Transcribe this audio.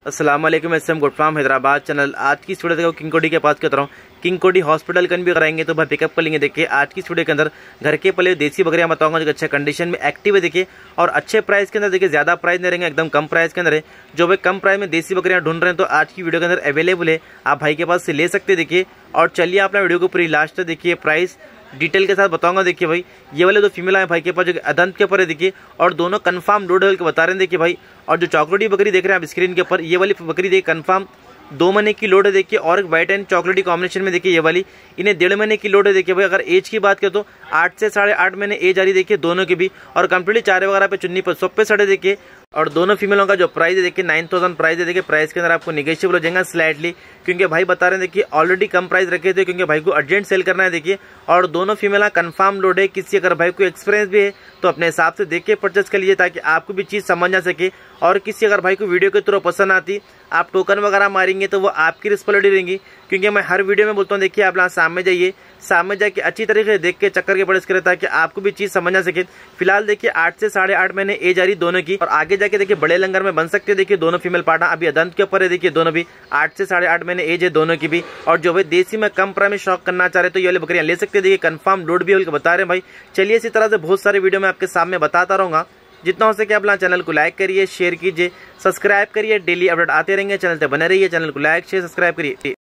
अस्सलाम वालेकुम। SM good farm Hyderabad channel. आज की स्टूडियो देखो किंग कोडी के पास की तरह किंग कोडी हॉस्पिटल कन भी कराएंगे तो भाई पिकअप कर लेंगे। देखिए आज की स्टूडियो के अंदर घर के पले देसी बकरियां बताऊंगा जो अच्छे कंडीशन में एक्टिव है। देखिए और अच्छे प्राइस के अंदर, देखिए ज्यादा प्राइस नहीं रहेंगे, एकदम कम प्राइस के अंदर है। जो भाई कम प्राइस में देसी बकरियां ढूंढ रहे हैं तो आज की वीडियो के अंदर अवेलेबल है, आप भाई के पास से ले सकते हैं। देखिए और चलिए अपना वीडियो को पूरी लास्ट तक देखिए, प्राइस डिटेल के साथ बताऊंगा। देखिए भाई ये वाले दो फीमेल है भाई के पास जो अदंत के ऊपर है, देखिए और दोनों कंफर्म लोड लेवल के बता रहे हैं। देखिए भाई और जो चॉकलेटी बकरी देख रहे हैं आप स्क्रीन के ऊपर, ये वाली बकरी देखिए कंफर्म 2 महीने की लोड है। देखिए और व्हाइट एंड चॉकलेटी कॉम्बिनेशन में देखिए ये वाली इन्हें 1.5 महीने की लोड है। देखिए भाई अगर एज की बात करें तो 8 से 8.5 महीने एज आ रही देखिए दोनों की भी, और कंप्लीटली चारे वगैरह पे चुन्नी पर सब पे सड़े। देखिए और दोनों फीमेलों का जो प्राइस है देखिए 9000 प्राइस है। देखिए प्राइस के अंदर आपको निगेशियबल हो जाएगा स्लाइटली, क्योंकि भाई बता रहे हैं देखिए ऑलरेडी कम प्राइस रखे थे क्योंकि भाई को अर्जेंट सेल करना है। देखिए और दोनों फीमेल कंफर्म लोड है। किसी अगर भाई को एक्सपीरियंस भी है तो अपने हिसाब से देख के परचेस कर लीजिए ताकि आपको भी चीज़ समझ आ सके। और किसी अगर भाई को वीडियो के थ्रू पसंद आती, आप टोकन वगैरह मारेंगे तो वो आपकी रिस्पॉन्सिबिलिटी रहेंगी, क्योंकि मैं हर वीडियो में बोलता हूँ देखिए आप यहाँ सामने जाइए, सामने जाके अच्छी तरीके से देख के चक्कर के परचेस करें ताकि आपको भी चीज़ समझ आ सके। फिलहाल देखिए 8 से 8.5 महीने एज आ रही दोनों की, और आगे जाके देखिए बड़े लंगर में बन सकते हैं। देखिए दोनों फीमेल पार्टनर अभी अदंत के ऊपर है। देखिए दोनों भी 8 से 8.5 महीने एज है दोनों की भी, और जो भाई देसी में कम प्राइस में शौक करना चाह रहे तो ये वाली बकरियां ले सकते हैं। देखिए कंफर्म लोड भी बता रहे हैं भाई। चलिए इसी तरह से बहुत सारे वीडियो में आपके सामने बताता रहूंगा। जितना हो सके आप चैनल को लाइक करिए, शेयर कीजिए, सब्सक्राइब करिए, डेली अपडेट आते रहेंगे। चैनल पे बने रहिए, चैनल को लाइक शेयर सब्सक्राइब करिए।